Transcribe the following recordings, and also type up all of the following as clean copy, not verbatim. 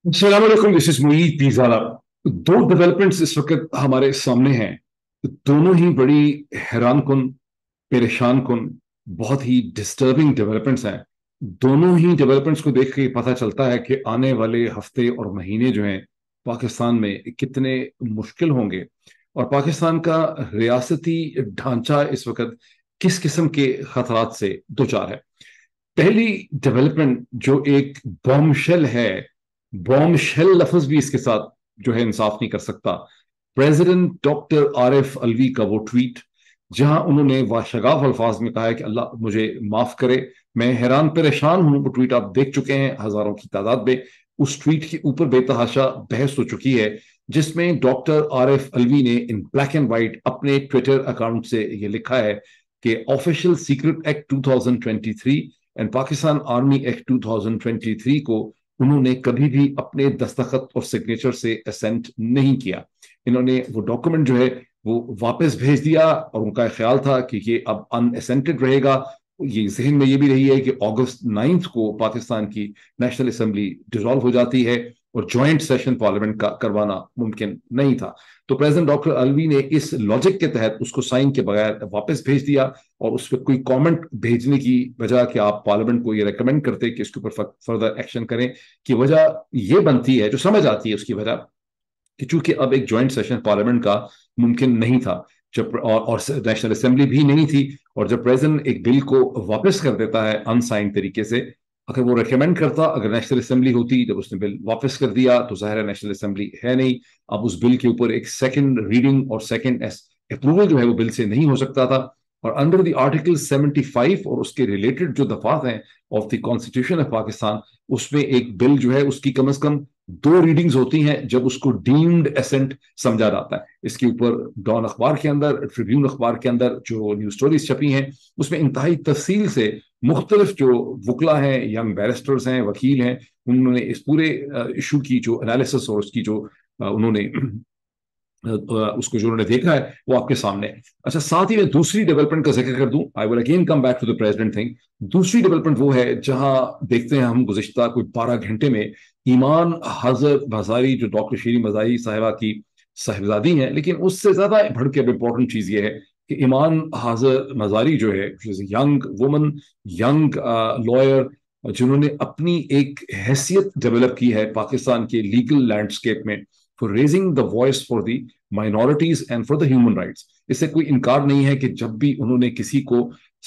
अस्सलाम वालेकुम, this is Moeed पीजाला। दो डेवलपमेंट्स इस वक्त हमारे सामने हैं। दोनों ही बड़ी हैरान कुन, परेशान कुन, बहुत ही डिस्टर्बिंग डेवलपमेंट्स हैं। दोनों ही डेवलपमेंट्स को देख के पता चलता है कि आने वाले हफ्ते और महीने जो हैं पाकिस्तान में कितने मुश्किल होंगे, और पाकिस्तान का रियासती ढांचा इस वक्त किस किस्म के खतरात से दो चार है। पहली डेवलपमेंट जो एक बॉम्बशेल है, बॉम्बशेल लफ्ज भी इसके साथ जो है इंसाफ नहीं कर सकता। प्रेसिडेंट डॉक्टर आरिफ अलवी का वो ट्वीट, जहां उन्होंने वाशगाफ अल्फाज में कहा है कि अल्लाह मुझे माफ करे, मैं हैरान परेशान हूं। वो ट्वीट आप देख चुके हैं हजारों की तादाद में। उस ट्वीट के ऊपर बेतहाशा बहस हो चुकी है, जिसमें डॉक्टर आरिफ अलवी ने इन ब्लैक एंड व्हाइट अपने ट्विटर अकाउंट से ये लिखा है कि official secret act 2023 and Pakistan army act 2023 को उन्होंने कभी भी अपने दस्तखत और सिग्नेचर से असेंट नहीं किया। इन्होंने वो डॉक्यूमेंट जो है वो वापस भेज दिया, और उनका ख्याल था कि ये अब अनअसेंटेड रहेगा। ये जहन में ये भी रही है कि अगस्त 9 को पाकिस्तान की नेशनल असेंबली डिसॉल्व हो जाती है और ज्वाइंट सेशन पार्लियामेंट का करवाना मुमकिन नहीं था। तो प्रेसिडेंट डॉक्टर अलवी ने इस लॉजिक के तहत उसको साइन के बगैर वापस भेज दिया, और उस पर कोई कमेंट भेजने की बजाय कि आप पार्लियामेंट को ये रेकमेंड करते कि इसके ऊपर फर्दर एक्शन करें, की वजह ये बनती है, जो समझ आती है उसकी वजह, कि चूंकि अब एक ज्वाइंट सेशन पार्लियामेंट का मुमकिन नहीं था, जब और नेशनल असेंबली भी नहीं थी, और जब प्रेसिडेंट एक बिल को वापस कर देता है अनसाइन तरीके से, अगर वो रेकमेंड करता, अगर नेशनल असेंबली होती, जब उसने बिल वापस कर दिया तो जाहिर है नेशनल असेंबली है नहीं। अब उस बिल के ऊपर एक सेकंड रीडिंग और सेकंड अप्रूवल जो है वो बिल से नहीं हो सकता था। और अंडर द आर्टिकल 75 और उसके रिलेटेड जो दफात हैं of the constitution of Pakistan, उसमें एक बिल जो है उसकी कम से कम दो रीडिंग्स होती हैं जब उसको डीम्ड एसेंट समझा जाता है। इसके ऊपर डॉन अखबार के अंदर, ट्रिब्यून अखबार के अंदर जो न्यूज स्टोरीज छपी हैं, उसमें इंतहाई तफसील से मुख्तलिफ जो वकला हैं, यंग बैरिस्टर्स हैं, वकील हैं, उन्होंने इस पूरे इशू की जो एनालिसिस और उसकी जो उन्होंने उसको जो उन्होंने देखा है वो आपके सामने है। अच्छा, साथ ही मैं दूसरी डेवलपमेंट का जिक्र कर दूं, I will again come back to the president thing. दूसरी डेवलपमेंट वो है जहां देखते हैं हम गुज़िश्ता कोई 12 घंटे में ईमान हाजिर मजारी, जो डॉक्टर शीरी मजारी साहिबा की साहिबजादी हैं, लेकिन उससे ज्यादा बढ़ के इंपॉर्टेंट चीज ये है कि ईमान हाजिर मजारी जो है, यंग वुमन, यंग लॉयर, जिन्होंने अपनी एक हैसियत डेवलप की है पाकिस्तान के लीगल लैंडस्केप में, for raising the voice for the minorities and for the human rights. इससे कोई इनकार नहीं है कि जब भी उन्होंने किसी को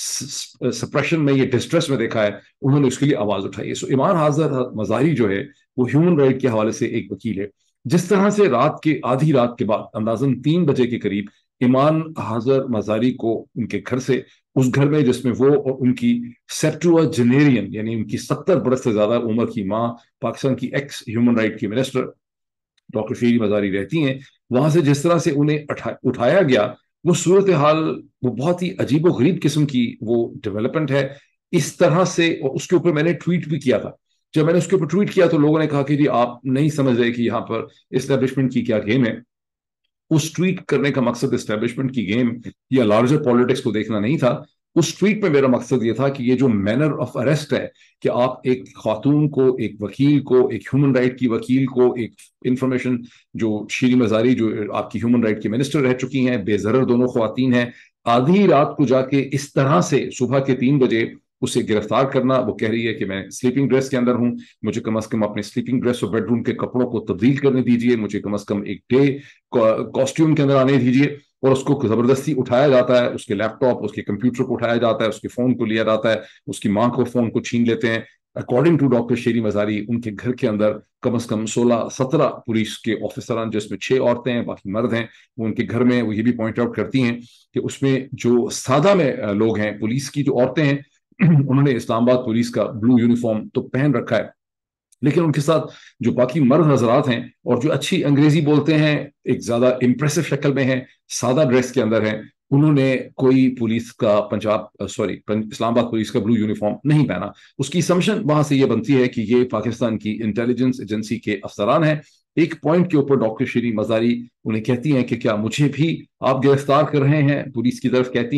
सप्रेशन में या डिस्ट्रेस में देखा है, उन्होंने उसके लिए आवाज उठाई है। सो ईमान हाजिर मजारी जो है वो ह्यूमन राइट के हवाले से एक वकील है। जिस तरह से रात के आधी रात के बाद अंदाजन 3 बजे के करीब ईमान हाजिर मजारी को उनके घर से, उस घर में जिसमें वो और उनकी सेप्टुअजेनेरियन यानी उनकी 70 बरस से ज्यादा उम्र की माँ, पाकिस्तान की एक्स ह्यूमन राइट की मिनिस्टर डॉक्टर शीरी मजारी रहती हैं, वहां से जिस तरह से उन्हें उठाया गया, वो सूरत हाल, वो बहुत ही अजीब गरीब किस्म की वो डेवलपमेंट है। इस तरह से, और उसके ऊपर मैंने ट्वीट भी किया था। जब मैंने उसके ऊपर ट्वीट किया तो लोगों ने कहा कि जी आप नहीं समझ रहे कि यहाँ पर इस्टेब्लिशमेंट की क्या गेम है। उस ट्वीट करने का मकसद एस्टेब्लिशमेंट की गेम या लार्जर पॉलिटिक्स को देखना नहीं था। उस ट्वीट में मेरा मकसद ये था कि ये जो मैनर ऑफ अरेस्ट है, कि आप एक खातून को, एक वकील को, एक ह्यूमन राइट की वकील को, एक इंफॉर्मेशन, जो शीरी मजारी जो आपकी ह्यूमन राइट की मिनिस्टर रह चुकी हैं, बेजरर दोनों ख्वातीन हैं, आधी रात को जाके इस तरह से सुबह के 3 बजे उसे गिरफ्तार करना। वो कह रही है कि मैं स्लीपिंग ड्रेस के अंदर हूं, मुझे कम से कम अपने स्लीपिंग ड्रेस और बेडरूम के कपड़ों को तब्दील करने दीजिए, मुझे कम से कम एक डे कॉस्ट्यूम के अंदर आने दीजिए। और उसको जबरदस्ती उठाया जाता है, उसके लैपटॉप, उसके कंप्यूटर को उठाया जाता है, उसके फोन को लिया जाता है, उसकी माँ को फोन को छीन लेते हैं। अकॉर्डिंग टू डॉक्टर शेरी मजारी, उनके घर के अंदर कम से कम 16-17 पुलिस के ऑफिसर, जिसमें 6 औरतें हैं बाकी मर्द हैं, वो उनके घर में, वो ये भी पॉइंट आउट करती हैं कि उसमें जो सादा में लोग हैं, पुलिस की जो औरतें हैं, उन्होंने इस्लामाबाद पुलिस का ब्लू यूनिफॉर्म तो पहन रखा है, लेकिन उनके साथ जो बाकी मर्द हजरात हैं और जो अच्छी अंग्रेजी बोलते हैं, एक ज्यादा इंप्रेसिव शक्ल में हैं, सादा ड्रेस के अंदर हैं, उन्होंने कोई पुलिस का इस्लामाबाद पुलिस का ब्लू यूनिफॉर्म नहीं पहना। उसकी असम्पशन वहां से ये बनती है कि ये पाकिस्तान की इंटेलिजेंस एजेंसी के अफसरान हैं। एक पॉइंट के ऊपर डॉक्टर शीरी मजारी उन्हें कहती हैं कि क्या मुझे भी आप गिरफ्तार कर रहे हैं, पुलिस की तरफ कहती हैं।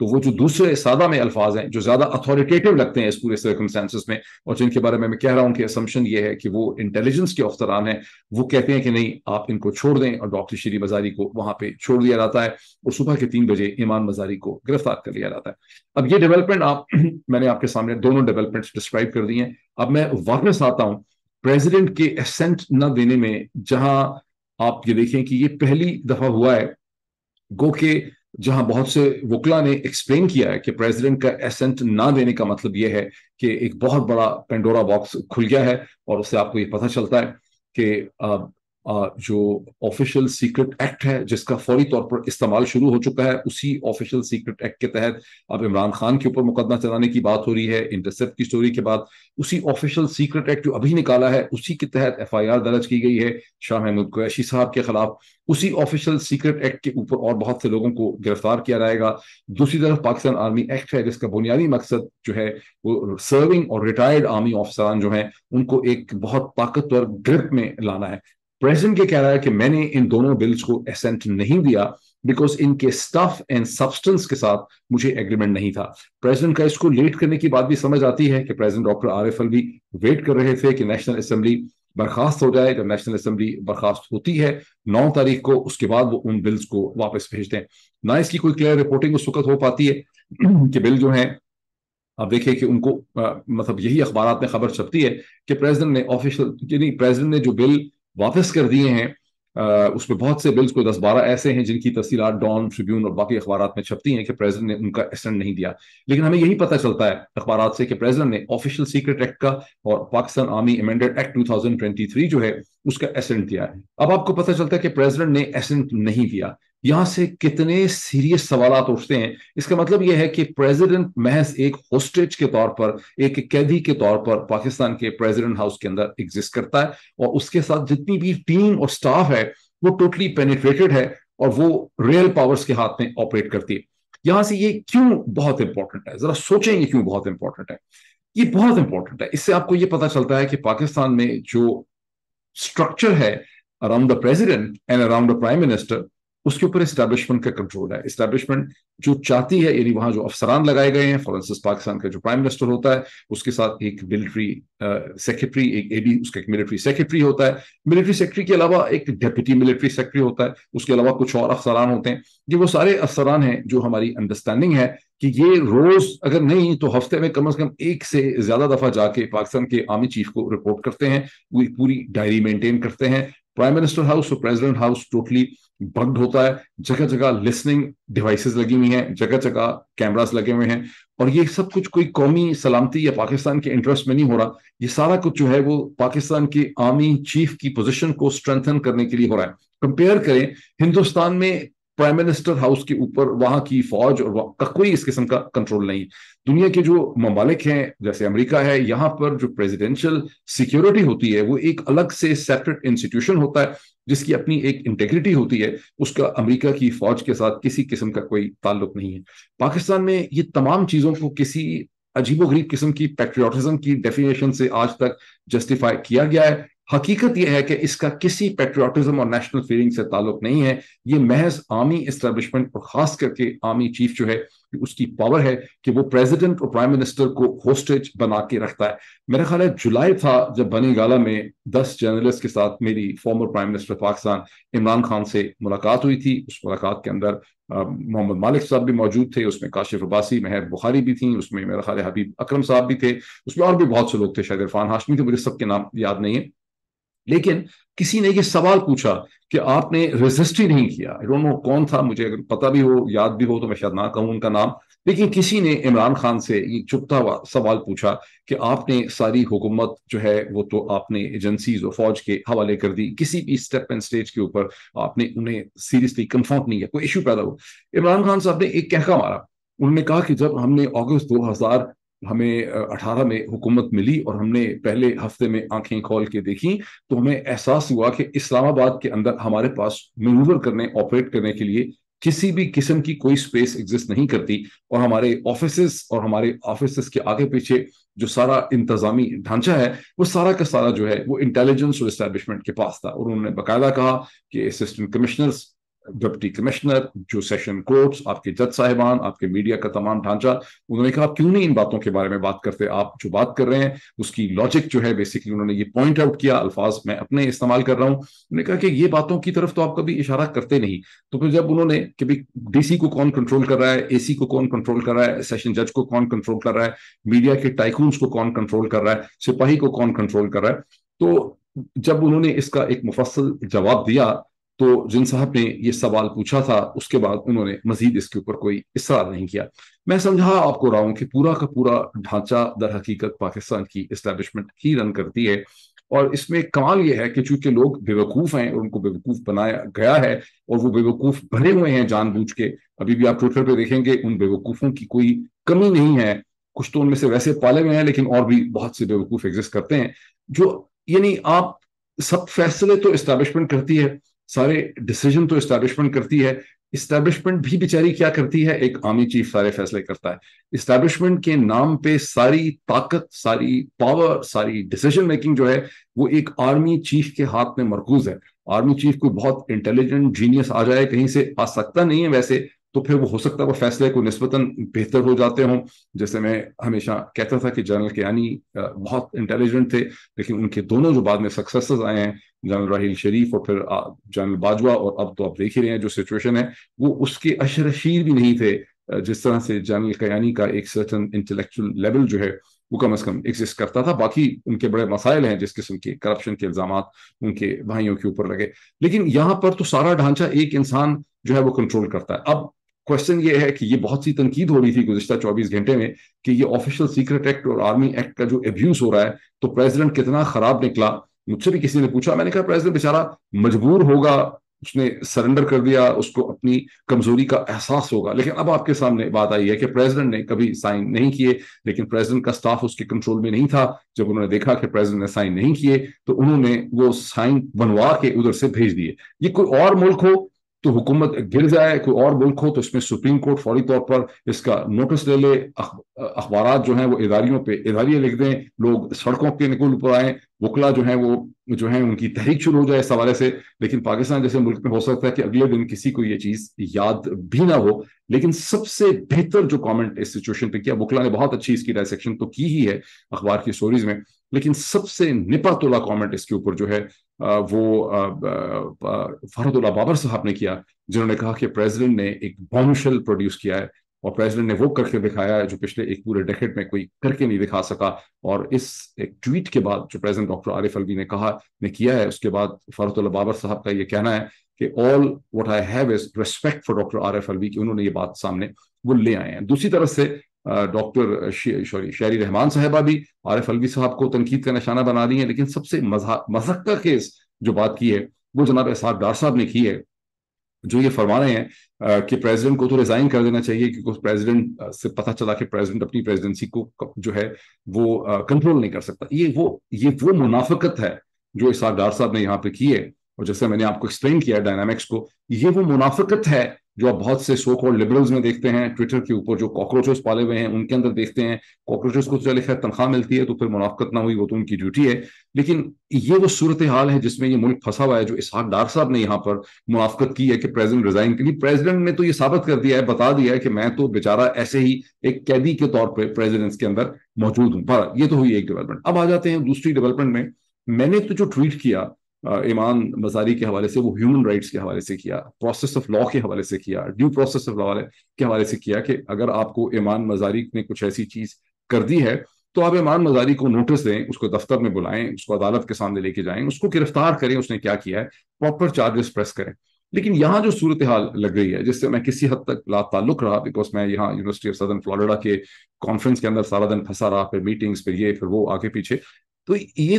تو وہ جو دوسرے سادہ میں الفاظ ہیں جو زیادہ اتھارٹیٹیو لگتے ہیں اس پورے سرکمسٹانسز میں، اور جن کے بارے میں کہہ رہا ہوں کہ اسمپشن یہ ہے کہ وہ انٹیلیجنس کے افسران ہیں، وہ کہتے ہیں کہ نہیں آپ ان کو چھوڑ دیں، اور ڈاکٹر شیری مزاری کو وہاں پہ چھوڑ دیا جاتا ہے اور صبح کے 3 بجے ایمان مزاری کو گرفتار کر لیا جاتا ہے۔ اب یہ ڈیولپمنٹ میں نے آپ کے سامنے دونوں ڈیولپمنٹس ڈسکرائب کر دی ہیں۔ اب میں واپس آتا ہوں پریزیڈنٹ کے اسینٹ نہ دینے میں، جہاں آپ یہ دیکھیں کہ یہ پہلی دفعہ ہوا ہے گو کہ جہاں بہت سے وکلا نے ایکسپلین کیا ہے کہ پریزیڈنٹ کا ایسنٹ نہ دینے کا مطلب یہ ہے کہ ایک بہت بڑا پینڈورا باکس کھل گیا ہے، اور اس سے آپ کو یہ پتہ چلتا ہے کہ جو آفیشیل سیکرٹ ایکٹ ہے جس کا فوری طور پر استعمال شروع ہو چکا ہے، اسی آفیشیل سیکرٹ ایکٹ کے تحت اب عمران خان کے اوپر مقدمہ چلانے کی بات ہو رہی ہے انٹرسیپٹ کی سٹوری کے بعد۔ اسی آفیشیل سیکرٹ ایکٹ جو ابھی نکالا ہے اسی کے تحت ایف آئی آر درج کی گئی ہے شاہ محمود قریشی صاحب کے خلاف۔ اسی آفیشیل سیکرٹ ایکٹ کے اوپر اور بہت سے لوگوں کو گرفتار کیا جائے گا۔ دوسری طرف پاکستان آرمی ایکٹ ہے جس کا بنیادی مقصد جو ہے وہ سرونگ اور ریٹائرڈ آرمی آفسران جو ہیں ان کو ایک بہت طاقتور گرپ میں لانا ہے۔ پریزیڈنٹ یہ کہہ رہا ہے کہ میں نے ان دونوں بلز کو اسینٹ نہیں دیا بیکاز ان کے سٹف اینڈ سبسٹنس کے ساتھ مجھے ایگریمنٹ نہیں تھا۔ پریزیڈنٹ کا اس کو لیٹ کرنے کی بات بھی سمجھ آتی ہے کہ president doctor Arif Alvi wait کر رہے تھے کہ نیشنل اسمبلی برخاست ہو جائے۔ جب نیشنل اسمبلی برخاست ہوتی ہے 9 تاریخ کو، اس کے بعد وہ ان بلز کو واپس بھیج دیں۔ نہ اس کی کوئی کلیئر رپورٹنگ اس وقت ہو پاتی ہے کہ بل جو ہیں آپ دیکھیں کہ ان کو مطلب یہی اخبارات میں خبر چھپتی ہے کہ پریزیڈنٹ نے آفیشیل یعنی پریزیڈنٹ نے جو بل واپس کر دیے ہیں اس میں بہت سے بلز کو 10-12 ایسے ہیں جن کی تفصیلات ڈان ٹریبیون اور باقی اخبارات میں چھپتی ہیں کہ پریزیڈنٹ نے ان کا اسینٹ نہیں دیا، لیکن ہمیں یہی پتہ چلتا ہے اخبارات سے کہ پریزیڈنٹ نے آفیشیل سیکرٹ ایکٹ کا اور پاکستان آرمی امینڈڈ ایکٹ 2023 جو ہے اس کا اسینٹ دیا ہے۔ اب آپ کو پتہ چلتا ہے کہ پریزیڈنٹ نے اسینٹ نہیں دیا، یہاں سے کتنے سیریس سوالات اٹھتے ہیں۔ اس کا مطلب یہ ہے کہ پریزیڈنٹ محض ایک ہوسٹیج کے طور پر، ایک قیدی کے طور پر پاکستان کے پریزیڈنٹ ہاؤس کے اندر ایگزسٹ کرتا ہے، اور اس کے ساتھ جتنی بھی ٹیم اور سٹاف ہے وہ ٹوٹلی پینیٹریٹڈ ہے اور وہ ریئل پاورز کے ہاتھ میں آپریٹ کرتی ہے۔ یہاں سے یہ کیوں بہت امپورٹنٹ ہے، ذرا سوچیں یہ کیوں بہت امپورٹنٹ ہے۔ یہ بہت امپورٹنٹ ہے، اس سے آپ کو یہ پتا چلتا ہے کہ پاکستان میں جو اسٹرکچر ہے around the president and around the prime minister, اس کے اوپر اسٹیبلشمنٹ کا کنٹرول ہے۔ اسٹیبلشمنٹ جو چاہتی ہے، یعنی وہاں جو افسران لگائے گئے ہیں، فار انسٹنس پاکستان کا جو پرائم منسٹر ہوتا ہے اس کے ساتھ ایک ملٹری سیکرٹری، ایک اے ڈی، اس کا ایک ملٹری سیکرٹری ہوتا ہے۔ ملٹری سیکرٹری کے علاوہ ایک ڈیپٹی ملٹری سیکرٹری ہوتا ہے، اس کے علاوہ کچھ اور افسران ہوتے ہیں۔ یہ وہ سارے افسران ہیں جو ہماری انڈرسٹینڈنگ ہے کہ یہ روز اگر نہیں تو ہفتے میں کم از کم ایک سے زیادہ دفعہ جا کے پاکستان کے آرمی چیف کو رپورٹ کرتے ہیں، وہ پوری ڈائری مینٹین کرتے ہیں۔ پرائم منسٹر ہاؤس اور پریزیڈنٹ ہاؤس ٹوٹلی بگڈ ہوتا ہے، جگہ جگہ لسننگ ڈیوائسز لگی ہوئی ہیں، جگہ جگہ کیمراز لگے ہوئے ہیں، اور یہ سب کچھ کوئی قومی سلامتی یا پاکستان کے انٹرسٹ میں نہیں ہو رہا، یہ سارا کچھ جو ہے وہ پاکستان کی آرمی چیف کی پوزیشن کو اسٹرینتھن کرنے کے لیے ہو رہا ہے۔ کمپیئر کریں ہندوستان میں پرائم منسٹر ہاؤس کے اوپر وہاں کی فوج اور کا کوئی اس قسم کا کنٹرول نہیں۔ دنیا کے جو ممالک ہیں جیسے امریکہ ہے، یہاں پر جو پریزیڈینشل سیکیورٹی ہوتی ہے وہ ایک الگ سے سیپریٹ انسٹیٹیوشن ہوتا ہے جس کی اپنی ایک انٹیگریٹی ہوتی ہے، اس کا امریکہ کی فوج کے ساتھ کسی قسم کا کوئی تعلق نہیں ہے۔ پاکستان میں یہ تمام چیزوں کو کسی عجیب و غریب قسم کی پیٹریوٹزم کی ڈیفینیشن سے آج تک جسٹیفائی کیا گیا ہے۔ حقیقت یہ ہے کہ اس کا کسی پیٹریوٹزم اور نیشنل فیلنگ سے تعلق نہیں ہے، یہ محض آرمی اسٹیبلشمنٹ اور خاص کر کے آرمی چیف جو ہے اس کی پاور ہے کہ وہ پریزیڈنٹ اور پرائم منسٹر کو ہوسٹیج بنا کے رکھتا ہے۔ میرا خیال ہے جولائی تھا جب بنی گالا میں 10 جرنلسٹ کے ساتھ میری former prime minister Pakistan Imran Khan سے ملاقات ہوئی تھی۔ اس ملاقات کے اندر محمد مالک صاحب بھی موجود تھے، اس میں کاشف عباسی، مہر بخاری بھی تھیں، اس میں میرا خیال ہے حبیب اکرم صاحب بھی تھے، اس میں اور بھی بہت سے لوگ تھے، شاید عرفان ہاشمی تھے، مجھے سب کے نام یاد نہیں ہے۔ لیکن کسی نے یہ سوال پوچھا کہ آپ نے ریزسٹ ہی نہیں کیا، I don't know کون تھا، مجھے اگر پتا بھی ہو یاد بھی ہو تو میں شاید نہ کہوں ان کا نام، لیکن کسی نے عمران خان سے یہ چپتا ہوا سوال پوچھا کہ آپ نے ساری حکومت جو ہے وہ تو آپ نے ایجنسیز اور فوج کے حوالے کر دی، کسی بھی اسٹیپ اینڈ سٹیج کے اوپر آپ نے انہیں سیریسلی کنفرم نہیں کیا، کوئی ایشو پیدا ہو۔ عمران خان صاحب نے ایک کہکا مارا، انہوں نے کہا کہ جب ہم نے اگست 2018 میں حکومت ملی اور ہم نے پہلے ہفتے میں آنکھیں کھول کے دیکھی تو ہمیں احساس ہوا کہ اسلام آباد کے اندر ہمارے پاس مینوور کرنے، آپریٹ کرنے کے لیے کسی بھی قسم کی کوئی سپیس ایگزسٹ نہیں کرتی، اور ہمارے آفیسز اور ہمارے آفیسز کے آگے پیچھے جو سارا انتظامی ڈھانچہ ہے وہ سارا کا سارا جو ہے وہ انٹیلیجنس اور اسٹیبلشمنٹ کے پاس تھا۔ اور انہوں نے باقاعدہ کہا کہ اسسٹنٹ کمشنرز ڈپٹی کمشنر, جو سیشن کورٹس, آپ کے جج صاحبان, آپ کے میڈیا کا تمام ڈھانچہ, انہوں نے کہا آپ کیوں نہیں ان باتوں کے بارے میں بات کرتے, آپ جو بات کر رہے ہیں اس کی لاجک جو ہے, بیسکلی انہوں نے یہ پوائنٹ آؤٹ کیا, الفاظ میں اپنے استعمال کر رہا ہوں, انہوں نے کہا کہ یہ باتوں کی طرف تو آپ کبھی اشارہ کرتے نہیں. تو پھر جب انہوں نے کہ ڈی سی کو کون کنٹرول کر رہا ہے, اے سی کو کون کنٹرول کر رہا ہے, سیشن جج کو کون کنٹرول کر رہا ہے, میڈیا کے ٹائکونز کو کون کنٹرول کر رہا ہے, سپاہی کو کون کنٹرول کر رہا ہے, تو جب انہوں نے اس کا ایک مفصل جواب دیا تو جن صاحب نے یہ سوال پوچھا تھا اس کے بعد انہوں نے مزید اس کے اوپر کوئی اصرار نہیں کیا. میں سمجھا آپ کو رہا ہوں کہ پورا کا پورا ڈھانچہ در حقیقت پاکستان کی اسٹیبلشمنٹ ہی رن کرتی ہے, اور اس میں کمال یہ ہے کہ چونکہ لوگ بے وقوف ہیں اور ان کو بے وقوف بنایا گیا ہے اور وہ بے وقوف بنے ہوئے ہیں جان بوجھ کے. ابھی بھی آپ ٹویٹر پہ دیکھیں گے ان بے وقوفوں کی کوئی کمی نہیں ہے, کچھ تو ان میں سے ویسے پالے ہوئے ہیں لیکن اور بھی بہت سے بے وقوف ایگزسٹ کرتے ہیں, جو یعنی آپ سب فیصلے تو اسٹیبلشمنٹ کرتی ہے, سارے ڈیسیجن تو اسٹیبلشمنٹ کرتی ہے, اسٹیبلشمنٹ بھی بیچاری کیا کرتی ہے, ایک آرمی چیف سارے فیصلے کرتا ہے. اسٹیبلشمنٹ کے نام پہ ساری طاقت, ساری پاور, ساری ڈیسیجن میکنگ جو ہے وہ ایک آرمی چیف کے ہاتھ میں مرکوز ہے. آرمی چیف کوئی بہت انٹیلیجنٹ جینیس آ جائے کہیں سے, آ سکتا نہیں ہے ویسے, تو پھر وہ ہو سکتا ہے وہ فیصلے کو نسبتاً بہتر ہو جاتے ہوں. جیسے میں ہمیشہ کہتا تھا کہ جنرل کیانی بہت انٹیلیجنٹ تھے, لیکن ان کے دونوں جو بعد میں سکسیسز آئے ہیں, جنرل راحیل شریف اور پھر جنرل باجوہ, اور اب تو آپ دیکھ ہی رہے ہیں جو سچویشن ہے, وہ اس کے اشرشیر بھی نہیں تھے جس طرح سے جنرل کیانی کا ایک سرٹن انٹلیکچوئل لیول جو ہے وہ کم از کم ایگزسٹ کرتا تھا. باقی ان کے بڑے مسائل ہیں جس قسم کے کرپشن کے الزامات ان کے بھائیوں کے اوپر لگے, لیکن یہاں پر تو سارا ڈھانچہ ایک انسان جو ہے وہ کنٹرول کرتا ہے. اب کوشچن یہ ہے کہ یہ بہت سی تنقید ہو رہی تھی گزشتہ 24 گھنٹے میں کہ یہ آفیشیل سیکرٹ ایکٹ اور آرمی ایکٹ کا جو ابیوز ہو رہا ہے تو پریزیڈنٹ کتنا خراب نکلا. مجھ سے بھی کسی نے پوچھا, میں نے کہا پریزیڈنٹ بیچارہ مجبور ہوگا, اس نے سرنڈر کر دیا, اس کو اپنی کمزوری کا احساس ہوگا. لیکن اب آپ کے سامنے بات آئی ہے کہ پریزیڈنٹ نے کبھی سائن نہیں کیے, لیکن پریزیڈنٹ کا سٹاف اس کے کنٹرول میں نہیں تھا. جب انہوں نے دیکھا کہ پریزیڈنٹ نے سائن نہیں کیے تو انہوں نے وہ سائن بنوا کے ادھر سے بھیج دیے. یہ کوئی اور ملک ہو تو حکومت گر جائے, کوئی اور ملک ہو تو اس میں سپریم کورٹ فوری طور پر اس کا نوٹس لے لے, اخبارات جو ہیں وہ اداریوں پہ اداریہ لکھ دیں, لوگ سڑکوں کے نکل اوپر آئیں, وکلا جو ہیں وہ جو ہیں ان کی تحریک شروع ہو جائے اس حوالے سے. لیکن پاکستان جیسے ملک میں ہو سکتا ہے کہ اگلے دن کسی کو یہ چیز یاد بھی نہ ہو. لیکن سب سے بہتر جو کامنٹ اس سچویشن پہ کیا, وکلا نے بہت اچھی اس کی ڈائسیکشن تو کی ہی ہے اخبار کی سٹوریز میں, لیکن سب سے نپا تولا کامنٹ اس کے اوپر جو ہے وہ فرحت اللہ بابر صاحب نے کیا, جنہوں نے کہا کہ پریزیڈنٹ نے ایک بامشل پروڈیوس کیا ہے اور پریزیڈنٹ نے وہ کر کے دکھایا ہے جو پچھلے ایک پورے ڈیکیڈ میں کوئی کر کے نہیں دکھا سکا. اور اس ایک ٹویٹ کے بعد جو پریزیڈنٹ ڈاکٹر عارف الوی نے کیا ہے, اس کے بعد فرحت اللہ بابر صاحب کا یہ کہنا ہے کہ all what I have is respect for doctor Arif Alvi, کہ انہوں نے یہ بات سامنے وہ لے آئے ہیں. دوسری طرف سے ڈاکٹر شہری رحمان صاحبہ بھی عارف الوی صاحب کو تنقید کا نشانہ بنا دی ہیں, لیکن سب سے مذہق کا کیس جو بات کی ہے وہ جناب اسحاق ڈار صاحب نے کی ہے, جو یہ فرما رہے ہیں کہ پریزیڈنٹ کو تو ریزائن کر دینا چاہیے کیونکہ پریزیڈنٹ سے پتہ چلا کہ پریزیڈنٹ اپنی پریزیڈنسی کو جو ہے وہ کنٹرول نہیں کر سکتا. یہ وہ منافقت ہے جو اسحاق ڈار صاحب نے یہاں پہ کی ہے, اور جیسے میں نے آپ کو ایکسپلین کیا ہے ڈائنامکس کو, یہ وہ منافقت ہے جو آپ بہت سے سو کالڈ لبرلز میں دیکھتے ہیں, ٹویٹر کے اوپر جو کاکروچز پالے ہوئے ہیں ان کے اندر دیکھتے ہیں. کاکروچز کو چلے خیر تنخواہ ملتی ہے تو پھر منافقت نہ ہوئی, وہ تو ان کی ڈیوٹی ہے, لیکن یہ وہ صورتحال ہے جس میں یہ ملک پھنسا ہوا ہے, جو اسحاق ڈار صاحب نے یہاں پر منافقت کی ہے کہ پریزیڈنٹ ریزائن کے لیے. پریزیڈنٹ نے تو یہ ثابت کر دیا ہے, بتا دیا ہے کہ میں تو بیچارہ ایسے ہی ایک قیدی کے طور پہ پریزیڈنس کے اندر موجود ہوں. پر یہ تو ہوئی ایک ڈیولپمنٹ. اب آ جاتے ہیں دوسری ڈیولپمنٹ میں نے تو جو ٹویٹ کیا ایمان مزاری کے حوالے سے, وہ ہیومن رائٹس کے حوالے سے کیا, پروسیس آف لا کے حوالے سے کیا, ڈیو پروسیس آف لا کے حوالے سے کیا کہ اگر آپ کو ایمان مزاری نے کچھ ایسی چیز کر دی ہے تو آپ ایمان مزاری کو نوٹس دیں, اس کو دفتر میں بلائیں, اس کو عدالت کے سامنے لے کے جائیں, اس کو گرفتار کریں, اس نے کیا کیا ہے, پراپر چارجز پریس کریں. لیکن یہاں جو صورتحال لگ رہی ہے جس سے میں کسی حد تک لا تعلق رہا, بیکاز میں یہاں یونیورسٹی آف سدرن فلوریڈا کے کانفرنس کے اندر سارا دن پھنسا رہا, پھر میٹنگز, پھر یہ, پھر وہ, آگے پیچھے. تو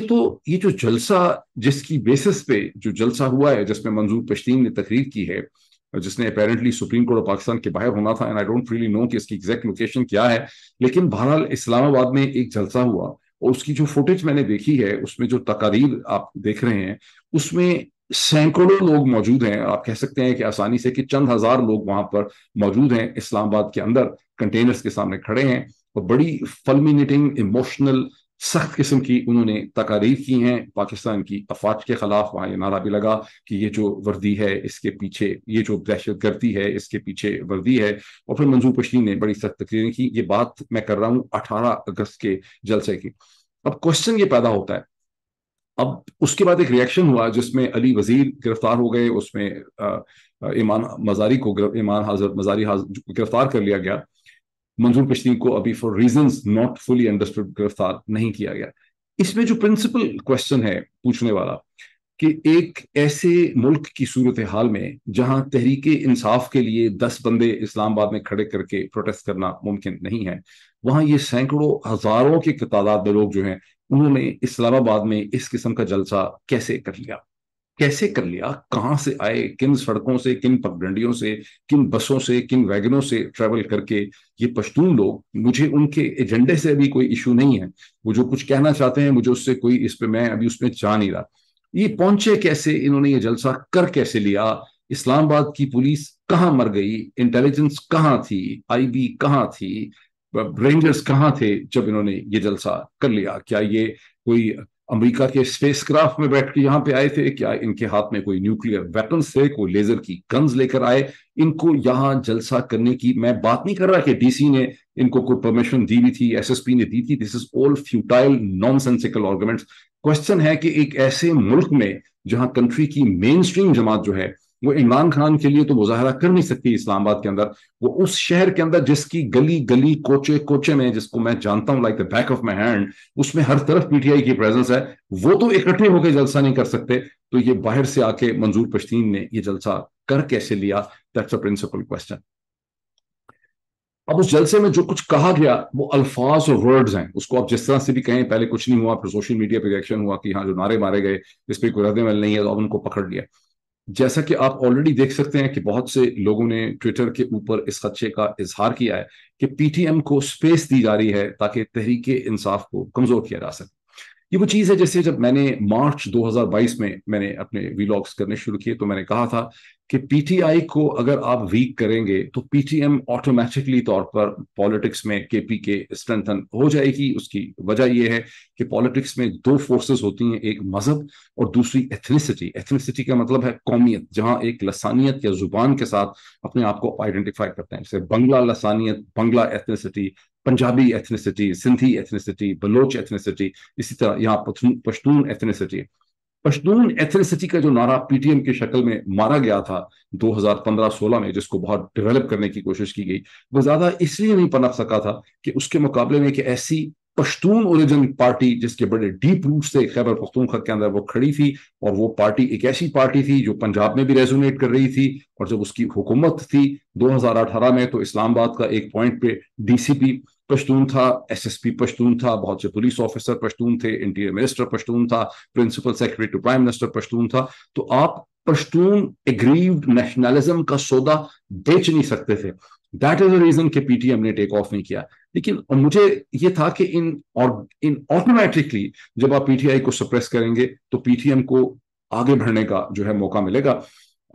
یہ جو جلسہ جس کی بیسس پہ جو جلسہ ہوا ہے, جس میں منظور پشتین نے تقریر کی ہے, جس نے apparently supreme court of Pakistan کے باہر ہونا تھا, and I don't really know کہ اس کی ایگزیکٹ لوکیشن کیا ہے, لیکن بہرحال اسلام آباد میں ایک جلسہ ہوا, اور اس کی جو فوٹیج میں نے دیکھی ہے, اس میں جو تقاریر آپ دیکھ رہے ہیں, اس میں سینکڑوں لوگ موجود ہیں. آپ کہہ سکتے ہیں کہ آسانی سے کہ چند ہزار لوگ وہاں پر موجود ہیں اسلام آباد کے اندر, کنٹینرز کے سامنے کھڑے ہیں, اور بڑی فلمینیٹنگ ایموشنل سخت قسم کی انہوں نے تقاریر کی ہیں پاکستان کی افواج کے خلاف. وہاں یہ نعرہ بھی لگا کہ یہ جو وردی ہے اس کے پیچھے، یہ جو دہشت گردی ہے اس کے پیچھے وردی ہے. اور پھر منظور پشتین نے بڑی سخت تقریریں کی. یہ بات میں کر رہا ہوں 18 اگست کے جلسے کی. اب کوشچن یہ پیدا ہوتا ہے، اب اس کے بعد ایک ریئیکشن ہوا جس میں علی وزیر گرفتار ہو گئے، اس میں ایمان مزاری کو گرفتار کر لیا گیا. منظور پشتین کو ابھی for reasons not fully understood گرفتار نہیں کیا گیا. اس میں جو پرنسپل کوشچن ہے پوچھنے والا کہ ایک ایسے ملک کی صورتحال میں جہاں تحریک انصاف کے لیے 10 بندے اسلام آباد میں کھڑے کر کے پروٹیسٹ کرنا ممکن نہیں ہے، وہاں یہ سینکڑوں ہزاروں کی تعداد میں لوگ جو ہیں انہوں نے اسلام آباد میں اس قسم کا جلسہ کیسے کر لیا؟ کیسے کر لیا؟ کہاں سے آئے؟ کن سڑکوں سے، کن پگڈنڈیوں سے، کن بسوں سے، کن ویگنوں سے ٹریول کر کے یہ پشتون لوگ؟ مجھے ان کے ایجنڈے سے ابھی کوئی ایشو نہیں ہے، وہ جو کچھ کہنا چاہتے ہیں مجھے اس سے کوئی، اس پہ میں ابھی اس میں جا نہیں رہا. یہ پہنچے کیسے؟ انہوں نے یہ جلسہ کر کیسے لیا؟ اسلام آباد کی پولیس کہاں مر گئی؟ انٹیلیجنس کہاں تھی؟ آئی بی کہاں تھی؟ رینجرز کہاں تھے جب انہوں نے یہ جلسہ کر لیا؟ کیا یہ کوئی امریکہ کے اسپیس کرافٹ میں بیٹھ کے یہاں پہ آئے تھے؟ کیا ان کے ہاتھ میں کوئی نیوکلیئر ویپنز تھے؟ کوئی لیزر کی گنز لے کر آئے؟ ان کو یہاں جلسہ کرنے کی میں بات نہیں کر رہا کہ ڈی سی نے ان کو کوئی پرمیشن دی ہوئی تھی، ایس ایس پی نے دی تھی. This is all futile non sensical arguments. Question ہے کہ ایک ایسے ملک میں جہاں کنٹری کی مین اسٹریم جماعت جو ہے وہ عمران خان کے لیے تو مظاہرہ کر نہیں سکتی اسلام آباد کے اندر، وہ اس شہر کے اندر جس کی گلی گلی کوچے کوچے میں، جس کو میں جانتا ہوں like the back of my hand, اس میں ہر طرف پی ٹی آئی کی پریزنس ہے، وہ تو اکٹھے ہو کے جلسہ نہیں کر سکتے. تو یہ باہر سے آ کے منظور پشتین نے یہ جلسہ کر کیسے لیا؟ That's a principal question. اب اس جلسے میں جو کچھ کہا گیا وہ الفاظ اور ورڈز ہیں، اس کو آپ جس طرح سے بھی کہیں، پہلے کچھ نہیں ہوا، پھر سوشل میڈیا پہ ریئیکشن ہوا کہ ہاں جو نعرے مارے گئے اس پہ کوئی رد عمل نہیں ہے، تو اب ان کو پکڑ لیا. جیسا کہ آپ آلریڈی دیکھ سکتے ہیں کہ بہت سے لوگوں نے ٹویٹر کے اوپر اس خدشے کا اظہار کیا ہے کہ پی ٹی ایم کو سپیس دی جا رہی ہے تاکہ تحریک انصاف کو کمزور کیا جا سکے. یہ وہ چیز ہے جیسے جب میں نے مارچ 2022 میں نے اپنے ویلاگس کرنے شروع کیے تو میں نے کہا تھا کہ پی ٹی آئی کو اگر آپ ویک کریں گے تو پی ٹی ایم آٹومیٹکلی طور پر پالیٹکس میں کے پی کے اسٹرینتھن ہو جائے گی. اس کی وجہ یہ ہے کہ پالیٹکس میں 2 فورسز ہوتی ہیں، ایک مذہب اور دوسری ایتھنیسٹی. ایتھنیسٹی کا مطلب ہے قومیت، جہاں ایک لسانیت یا زبان کے ساتھ اپنے آپ کو آئیڈینٹیفائی کرتے ہیں، جیسے بنگلہ لسانیت، Bangla ethnicity, Punjabi ethnicity, Sindhi ethnicity, Baloch ethnicity. اسی طرح یہاں پشتون ایتھنیسٹی. پشتون ایتھنیسٹی کا جو نعرہ پی ٹی ایم کی شکل میں مارا گیا تھا 2015-16 میں، جس کو بہت ڈیولپ کرنے کی کوشش کی گئی، وہ زیادہ اس لیے نہیں پنپ سکا تھا کہ اس کے مقابلے میں کہ ایسی پشتون اوریجن پارٹی جس کے بڑے ڈیپ روٹس تھے خیبر پختونخوا کے اندر وہ کھڑی تھی، اور وہ پارٹی ایک ایسی پارٹی تھی جو پنجاب میں بھی ریزونیٹ کر رہی تھی. اور جب اس کی حکومت تھی 2018 میں تو اسلام آباد کا ایک پوائنٹ پہ ڈی سی پی پشتون تھا، ایس ایس پی پشتون تھا، بہت سے پولیس آفیسر پشتون تھے، انٹیریئر منسٹر پشتون تھا، principal secretary to prime minister Pashtun تھا. تو آپ پشتون ایگریوڈ نیشنلزم کا سودا بیچ نہیں سکتے تھے. دیٹ از اے ریزن کہ پی ٹی ایم نے ٹیک آف نہیں کیا. لیکن مجھے یہ تھا کہ ان آٹومیٹکلی جب آپ پی ٹی آئی کو سپریس کریں گے تو پی ٹی ایم کو آگے بڑھنے کا جو ہے موقع ملے گا.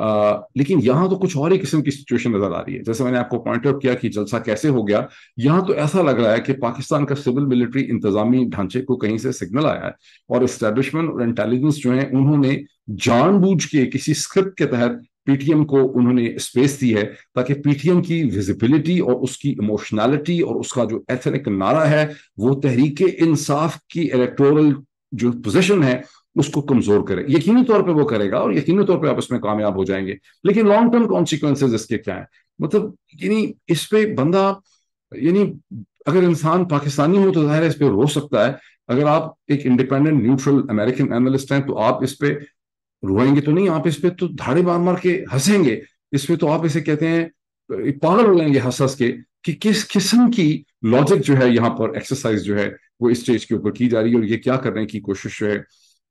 لیکن یہاں تو کچھ اور ہی قسم کی سچویشن نظر آ رہی ہے. جیسے میں نے آپ کو پوائنٹ آؤٹ کیا کہ جلسہ کیسے ہو گیا، یہاں تو ایسا لگ رہا ہے کہ پاکستان کا سول ملٹری انتظامی ڈھانچے کو کہیں سے سگنل آیا ہے، اور اسٹیبلشمنٹ اور انٹیلیجنس جو ہیں انہوں نے جان بوجھ کے کسی اسکرپٹ کے تحت پی ٹی ایم کو انہوں نے اسپیس دی ہے تاکہ پی ٹی ایم کی ویزیبلٹی اور اس کی ایموشنالٹی اور اس کا جو ایتھنک نعرہ ہے وہ تحریک انصاف کی الیکٹورل جو پوزیشن ہے اس کو کمزور کرے. یقینی طور پہ وہ کرے گا اور یقینی طور پہ آپ اس میں کامیاب ہو جائیں گے، لیکن لانگ ٹرم کانسیکوینسز اس کے کیا ہیں؟ مطلب یعنی اس پہ بندہ، یعنی اگر انسان پاکستانی ہو تو ظاہر ہے اس پہ رو سکتا ہے. اگر آپ ایک انڈیپینڈنٹ نیوٹرل امریکن اینالسٹ ہیں تو آپ اس پہ روئیں گے تو نہیں، آپ اس پہ تو دھاڑے مار مار کے ہنسیں گے. اس پہ تو آپ اسے کہتے ہیں پاگل ہو جائیں گے ہنس ہنس کے کہ کس قسم کی لاجک جو ہے یہاں پر ایکسرسائز جو ہے وہ اس اسٹیج کے اوپر کی جا رہی ہے، اور یہ کیا کرنے کی کوشش جو ہے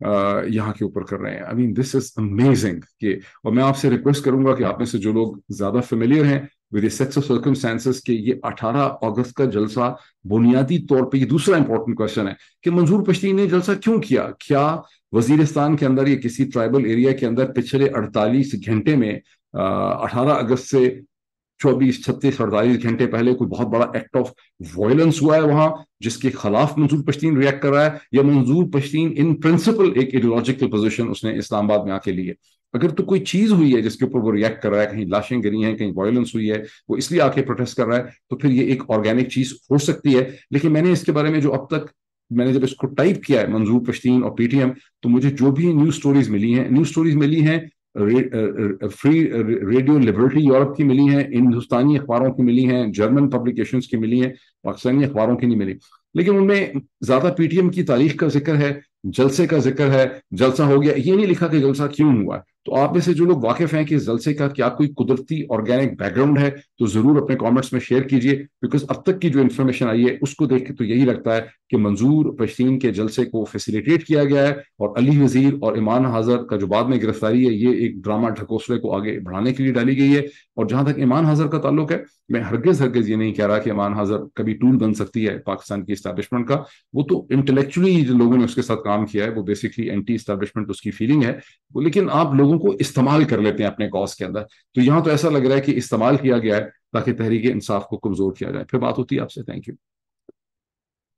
یہاں کے اوپر کر رہے ہیں. I mean this is amazing. اور میں آپ سے ریکویسٹ کروں گا کہ آپ میں سے جو لوگ زیادہ فیملیئر ہیں with the sets of circumstances کہ یہ 18 اگست کا جلسہ بنیادی طور پہ، یہ دوسرا امپورٹنٹ کوشچن ہے کہ منظور پشتین نے جلسہ کیوں کیا؟ کیا وزیرستان کے اندر یا کسی ٹرائبل ایریا کے اندر پچھلے 48 گھنٹے میں 18 اگست سے 24 36 48 घंटे पहले कोई बहुत बड़ा एक्ट ऑफ वायलेंस हुआ है वहां, जिसके खिलाफ मंजूर पश्तीन रिएक्ट कर रहा है, या मंजूर पश्तीन इन प्रिंसिपल एक आइडियोलॉजिकल पोजीशन उसने इस्लामाबाद में आके ली है। अगर तो कोई चीज हुई है जिसके ऊपर वो रिएक्ट कर रहा है, कहीं लाशें गिरी हैं, कहीं वायलेंस हुई है, वो इसलिए आके प्रोटेस्ट कर रहा है, तो फिर ये एक ऑर्गेनिक चीज हो सकती है। लेकिन मैंने इसके बारे में जो अब तक मैंने जब इसको टाइप किया है मंजूर पश्तीन और पीटीएम, तो मुझे जो भी न्यूज स्टोरीज मिली हैं, फ्री रेडियो लिबर्टी यूरोप की मिली हैं, हिंदुस्तानी अखबारों की मिली हैं, जर्मन पब्लिकेशंस की मिली हैं, पाकिस्तानी अखबारों की नहीं मिली। लेकिन उनमें ज्यादा पीटीएम की तारीख का जिक्र है, जलसे का जिक्र है, जलसा हो गया, ये नहीं लिखा कि जलसा क्यों हुआ। तो आप में से जो लोग वाकिफ हैं कि इस जलसे का क्या कोई कुदरती ऑर्गेनिक बैकग्राउंड है, तो जरूर अपने कमेंट्स में शेयर कीजिए, बिकॉज अब तक की जो इन्फॉर्मेशन आई है उसको देख के तो यही लगता है कि मंजूर पश्तीन के जलसे को फैसिलिटेट किया गया है, और अली वजीर और ईमान हाजर का जो बाद में गिरफ्तारी है, ये एक ड्रामा ढकोसले को आगे बढ़ाने के लिए डाली गई है। और जहां तक ईमान हाजर का ताल्लुक है, मैं हरगिज ये नहीं कह रहा कि ईमान हाजर कभी टूल बन सकती है पाकिस्तान की इस्टेब्लिशमेंट का। वो तो इंटेलेक्चुअली जो लोगों ने उसके साथ काम किया है, वो बेसिकली एंटी इस्टेब्लिशमेंट उसकी फीलिंग है वो, लेकिन आप लोगों को इस्तेमाल कर लेते हैं अपने कॉज के अंदर। तो यहां तो ऐसा लग रहा है कि इस्तेमाल किया गया है ताकि तहरीक इंसाफ को कमजोर किया जाए। फिर बात होती है आपसे। Thank you.